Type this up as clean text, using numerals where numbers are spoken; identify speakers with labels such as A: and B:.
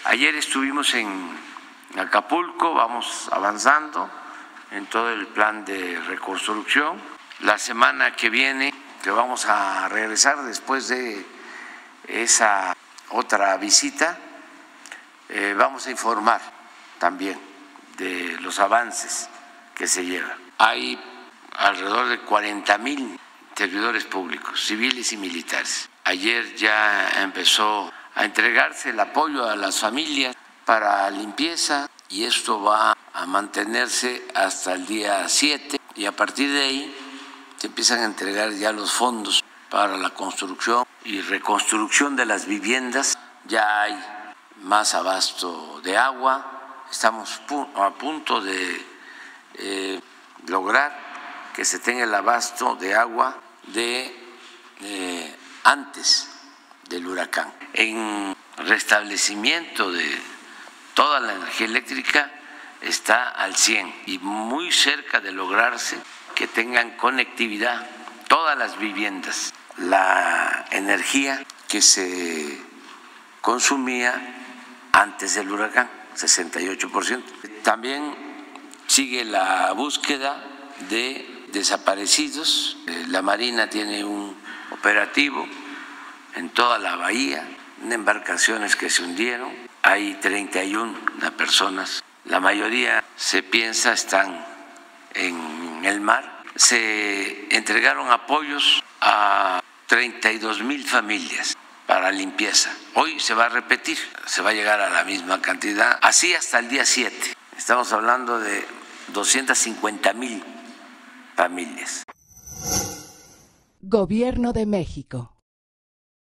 A: Ayer estuvimos en Acapulco, vamos avanzando en todo el plan de reconstrucción. La semana que viene, que vamos a regresar después de esa otra visita, vamos a informar también de los avances que se llevan. Hay alrededor de 40,000 servidores públicos, civiles y militares. Ayer ya empezó a entregarse el apoyo a las familias para limpieza y esto va a mantenerse hasta el día 7 y a partir de ahí se empiezan a entregar ya los fondos para la construcción y reconstrucción de las viviendas. Ya hay más abasto de agua, estamos a punto de lograr que se tenga el abasto de agua de antes del huracán. En restablecimiento de toda la energía eléctrica está al 100 y muy cerca de lograrse que tengan conectividad todas las viviendas. La energía que se consumía antes del huracán, 68%. También sigue la búsqueda de desaparecidos. La Marina tiene un operativo en toda la bahía, en embarcaciones que se hundieron. Hay 31 personas, la mayoría se piensa están en el mar. Se entregaron apoyos a 32,000 familias para limpieza. Hoy se va a repetir, se va a llegar a la misma cantidad, así hasta el día 7. Estamos hablando de 250,000 familias.
B: Gobierno de México.